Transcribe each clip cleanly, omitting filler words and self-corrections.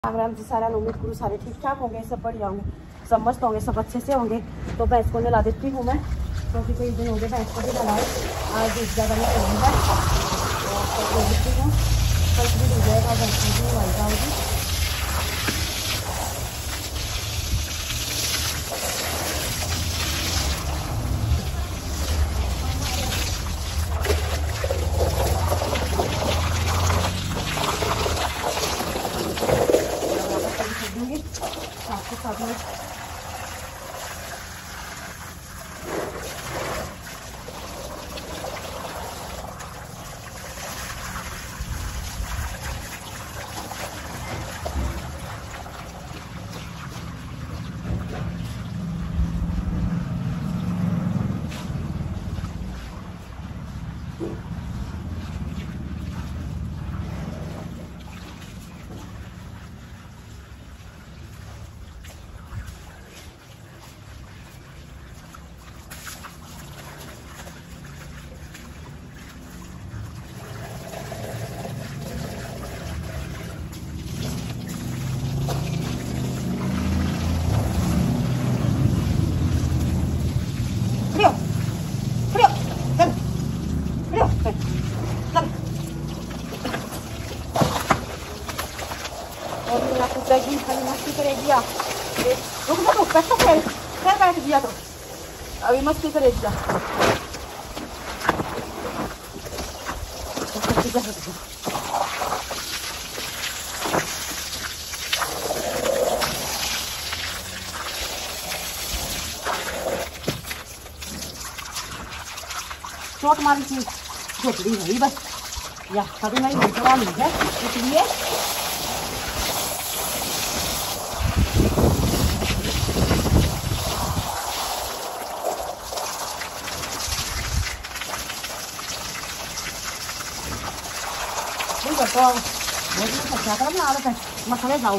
राम जी, सारा उम्मीद करूँ सारे ठीक ठाक होंगे, सब बढ़िया होंगे, सब मस्त होंगे, सब अच्छे से होंगे। तो भैंस को नहला देती हूँ मैं, क्योंकि कई दिन हो गए भैंस को भी नहलाए। आज दूध ज़्यादा नहीं करनी है तो दे देती हूँ, कल भी दूध जाएगा, भैंस को भी नहलाई जाएगी। साथ के साथ में खाली मस्ती करेगी। रुक जा, तो पैसा फिर बैठ गया तो अभी मस्ती करेगी। चोट मारी थी झोपड़ी हुई बस, या कभी नहीं दवा मिल है इसलिए तो अच्छा कर ना आदत है मसाले जाओ।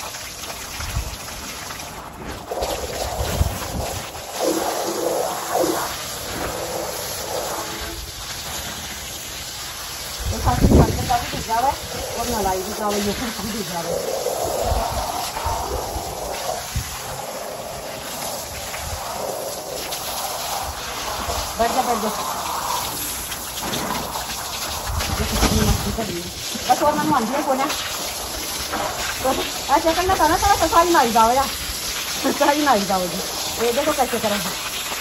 तो साथ ही साथ का भी जावे और नलाई भी जावे, ये कुछ भी जावे। बैठ जा बस और मन दिया को ना तो ऐसे करना था ना, तो सारी नाई जाओ या सारी नाई जाओ जी। ये देखो कैसे करेंगे।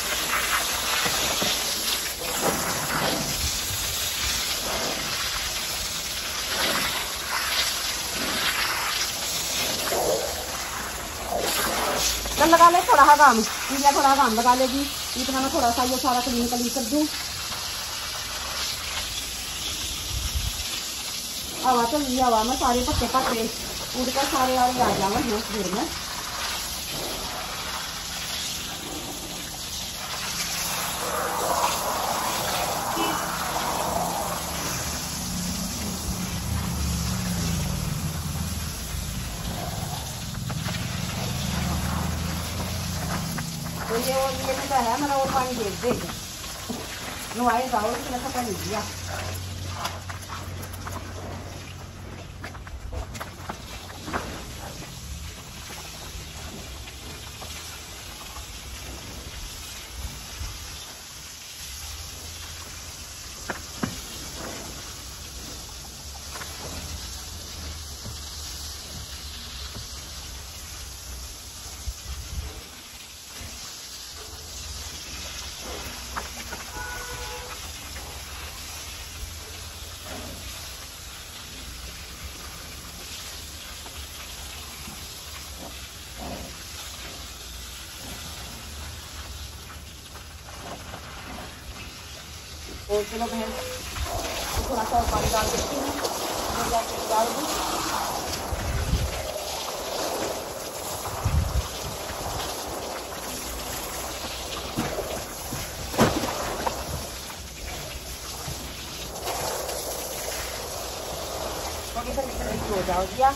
चल लगा ले थोड़ा काम, थोड़ा काम लगा लेगी, इतना मैं थोड़ा सा ये सारा क्लीन कर दूँ। हवा चल रही, हवा में सारे पत्ते पत्ते उड़कर सारे आ जाएंगे उस भीड़ में। तो ये है मेरा, और पानी दे देगा नुआए जाओ, इसने पता नहीं दिया। और चलो बहन थोड़ा सा पानी डाल देती हूँ, डाल दूँ। हो जाओ दिया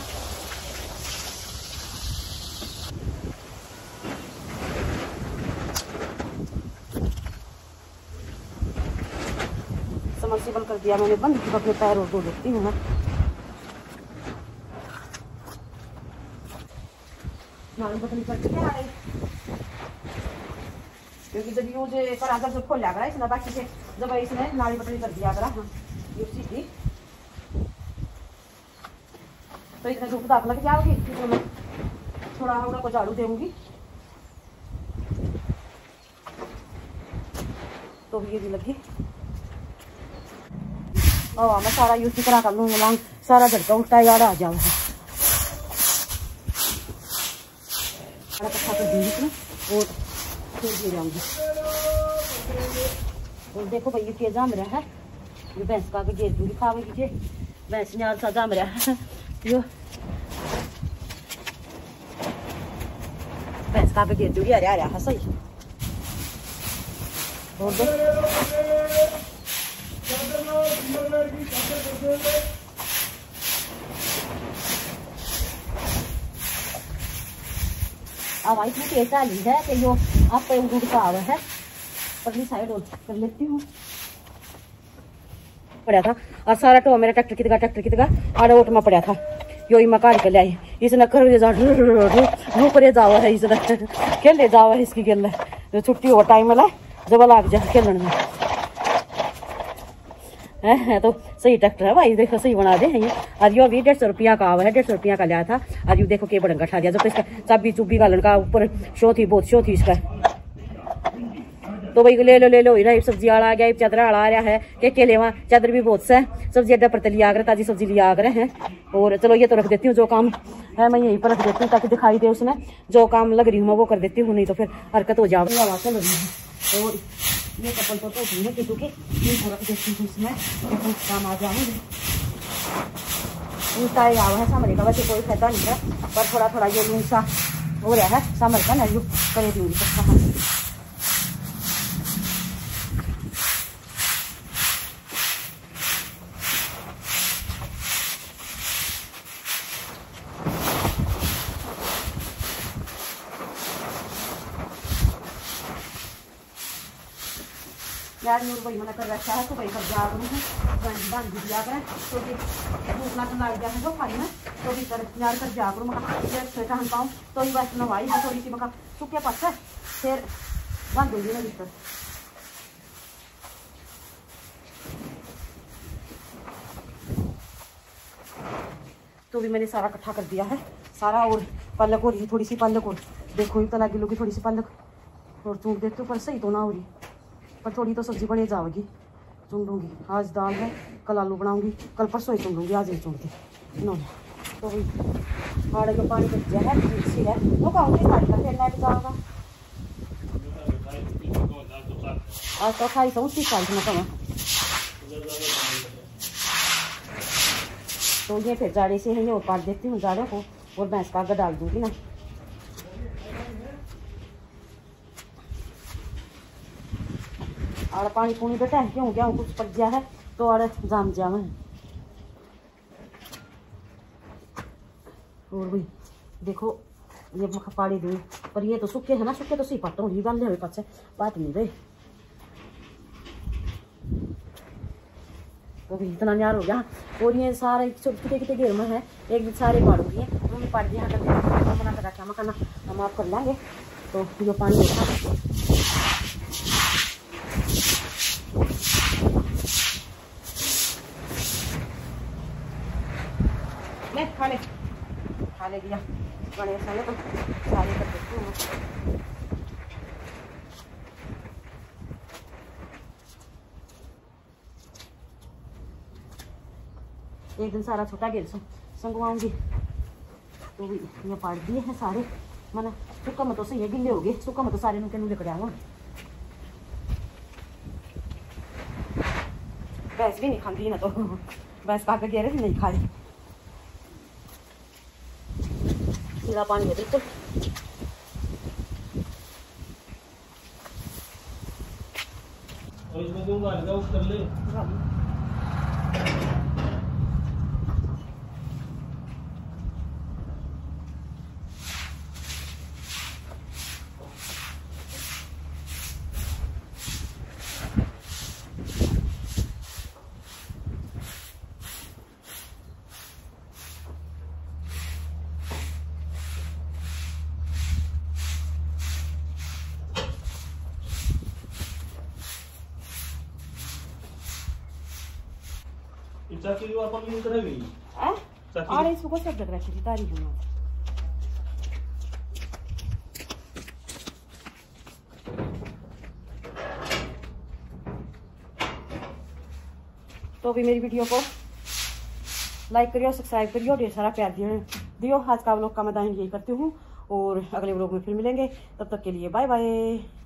समर्सिबल कर दिया मैंने बंद, अपने पैर और धो देती हूँ मैं। नाली पतली करके आ रही क्योंकि जब यूज करा जब खोल लिया करा इसने बाकी से जब इसने नाली पतली कर दिया करा यूसी की तो इतने धूप दाख लग जाओगी तो मैं थोड़ा होगा को झाड़ू दूंगी तो भी ये भी लगी और मैं सारा यूज करा कर लूंगी लॉन्ग सारा झटका उल्टा यार आ जाऊंगा इकट्ठा कर दूंगी इसमें और फिर दे जाऊंगी। और देखो भाई ये जाम रहा है ये भैंस का आगे घेर दूंगी खावेगी जे भैंस ने सा जाम रहा है यो भैंस का आगे घेर दूंगी अरे आ सही और दे आवाज में ऐसा ली है कि यो आप दूध का आवा है परली साइड कर लेती हूँ पड़ा था और सारा टो मेरा ट्रैक्टर की जगह आड़े ओट में पड़ा था यो मैं काट के लाई इसने कर ऊपर जावा है इसने खेले जावा है इसकी खेल जो छुट्टी हो टाइम वाला जब लाग जाए खेलने में है तो सही ट्रैक्टर है भाई देखो सही बना दे ये और यो भी 150 रुपया का आवा है 150 रुपया का लिया था और यू देखो के बड़ंगा ठा दिया जब इसका चाबी चुब्बी गालन का ऊपर शो थी बहुत शो थी इसका तो भाई ले लो ही सब्जी वाला आ गया चादर वाला आ रहा है के लेवा चादर भी बहुत सा है सब्जी अड्डा पर लिया कर ताजी सब्जी लिया कर हैं और चलो ये तो रख देती हूँ जो काम है मैं यहीं पर रख देती हूँ ताकि दिखाई दे उसने जो काम लग रही हूँ मैं वो कर देती हूँ नहीं तो फिर हरकत हो जाएगी हवा चल रही है और ये कपल तो होती है क्योंकि रख देती हूँ इसमें काम आ जाएंगे लूसा आवा है सामने का वैसे कोई फायदा नहीं है पर थोड़ा थोड़ा ये लूसा हो रहा है सामर का ना यू कर दूंगी यार नूर भाई मैंने कर रखा है तो भाई कर जा करूँ बन भी दिया करें तो दूसरा तो लाग जाए तो खाई में तो भी कर यार कर जा करूँ मैं स्वेटर हम पाऊँ तो ही बस नवाई है थोड़ी सी मैं सूखे पास है फिर बन दूँगी मैं भीतर तो भी मैंने सारा इकट्ठा कर दिया है सारा और पालक हो रही थोड़ी सी पालक और देखो ही तो लगी लोगी थोड़ी सी पालक और चूक देती हूँ पर सही तो ना हो रही पर थोड़ी तो सब्जी बने जाएगी चुन लूँगी आज दाल है कल आलू बनाऊंगी कल परसों ही चुन लूँगी आज ही चुन के नो तो भी आड़े का पानी बच गया है मिक्सी है वो कहूँगी खाई का फिर नेट जाऊँगा आज तो खाई तो उसी खाई मैं कहूँ तो ये फिर जाड़े से है ये और काट देती हूँ जाड़े को और भैंस का आगे डाल दूँगी ना और पानी पूनी बेटा है क्यों क्या कुछ पक गया है तो और जाम जाम है और भी देखो ये पानी दूँ पर ये तो सूखे है ना सूखे तो सही पाता हूँ गाले हुए पास पात नहीं रहे तो भी इतना न्यार हो गया और ये सारे कितने कितने घेर में है एक दिन सारे पाड़ूंगी उन्होंने पाड़ दिया मना कर रखा मैं करना हम आप कर लेंगे तो जो पानी होता खा ले दिया गणेश वाले तो सारे कर देती हूँ एक दिन सारा छोटा गेल संगवाऊंगी तो भी ये पाड़ दिए हैं सारे मैंने सुखा में तो सही है गिले हो गए सुखा में तो सारे नुके नुके कड़िया भैंस भी नहीं खाती ना तो भैंस का गेरे नहीं खा रही सीधा पानी है बिल्कुल और इसमें दूंगा कर ले चाकी जो अपन यूज करेगी और इसको सब लग रखी थी तारीख में। तो भी मेरी वीडियो को लाइक करियो, सब्सक्राइब करियो, ढेर सारा प्यार दियो। आज का व्लॉग का मैं यही करती हूँ और अगले व्लॉग में फिर मिलेंगे। तब तक के लिए बाय बाय।